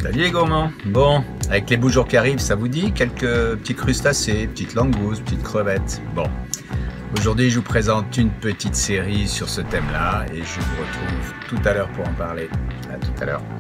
Salut les gourmands. Bon, avec les beaux jours qui arrivent, ça vous dit quelques petits crustacés, petites langoustes, petites crevettes. Bon, aujourd'hui je vous présente une petite série sur ce thème-là et je vous retrouve tout à l'heure pour en parler. À tout à l'heure.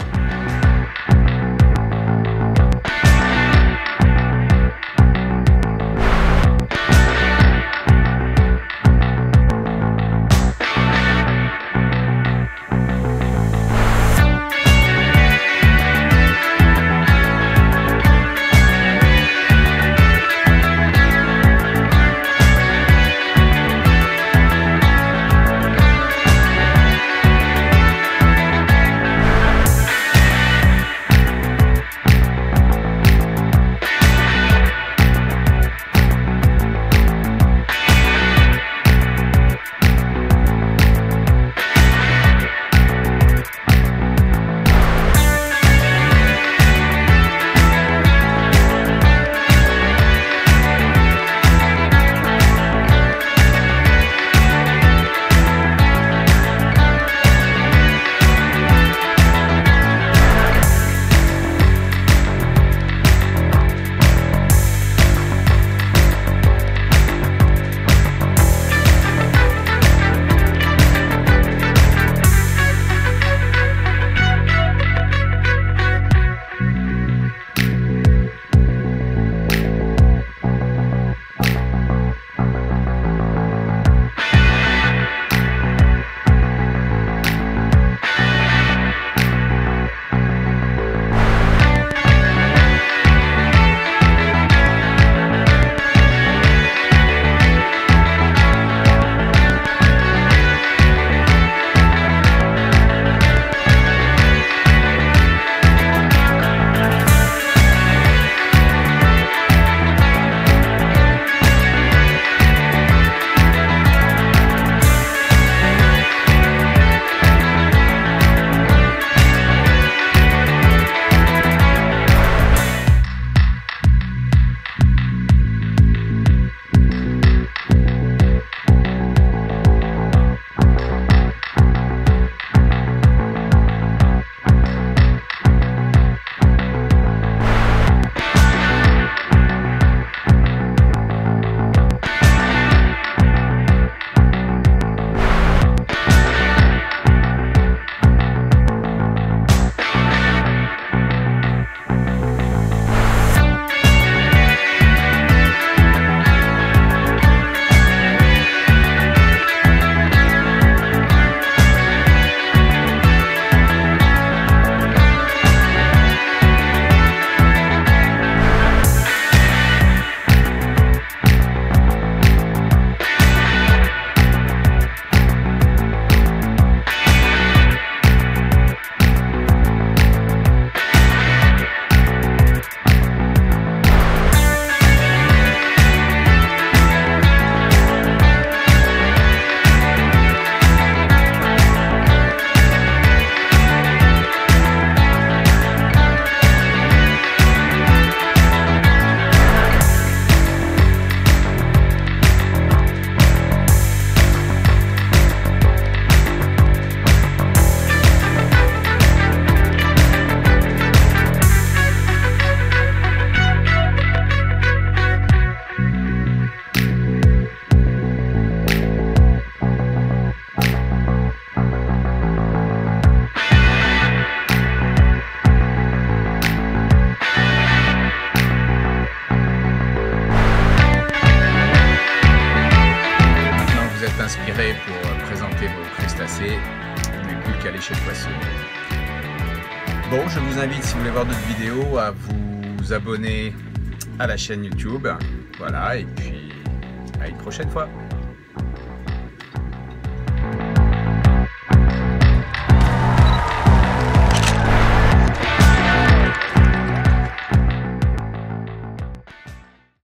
Inspiré pour présenter vos crustacés, vous n'avez plus qu'à aller chez le poissonnier. Bon, je vous invite, si vous voulez voir d'autres vidéos, à vous abonner à la chaîne YouTube. Voilà, et puis à une prochaine fois.